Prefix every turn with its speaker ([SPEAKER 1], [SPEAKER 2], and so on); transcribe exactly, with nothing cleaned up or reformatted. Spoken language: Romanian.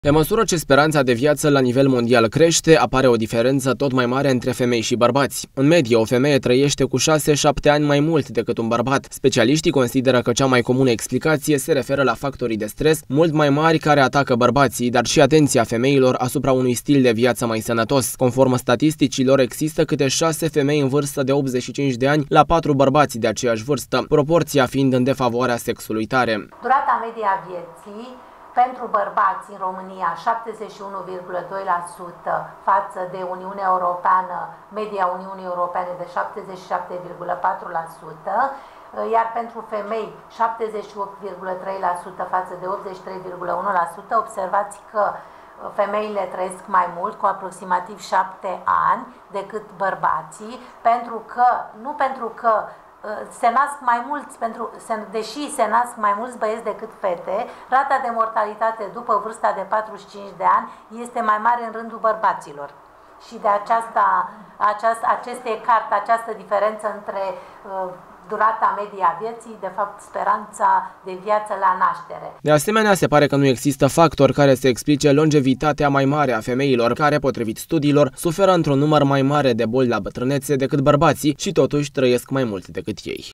[SPEAKER 1] Pe măsură ce speranța de viață la nivel mondial crește, apare o diferență tot mai mare între femei și bărbați. În medie, o femeie trăiește cu șase șapte ani mai mult decât un bărbat. Specialiștii consideră că cea mai comună explicație se referă la factorii de stres mult mai mari care atacă bărbații, dar și atenția femeilor asupra unui stil de viață mai sănătos. Conform statisticilor, există câte șase femei în vârstă de optzeci și cinci de ani la patru bărbați de aceeași vârstă, proporția fiind în defavoarea sexului tare.
[SPEAKER 2] Durata medie a vieții pentru bărbați în România șaptezeci și unu virgulă doi la sută față de Uniunea Europeană, media Uniunii Europene de șaptezeci și șapte virgulă patru la sută, iar pentru femei șaptezeci și opt virgulă trei la sută față de optzeci și trei virgulă unu la sută. Observați că femeile trăiesc mai mult, cu aproximativ șapte ani, decât bărbații, pentru că, nu pentru că se nasc mai mulți, pentru, deși se nasc mai mulți băieți decât fete, rata de mortalitate după vârsta de patruzeci și cinci de ani este mai mare în rândul bărbaților. Și de aceasta, aceast, acest ecart, această diferență între uh, durata medie a vieții, de fapt speranța de viață la naștere.
[SPEAKER 1] De asemenea, se pare că nu există factori care să explice longevitatea mai mare a femeilor, care, potrivit studiilor, suferă într-un număr mai mare de boli la bătrânețe decât bărbații și totuși trăiesc mai mult decât ei.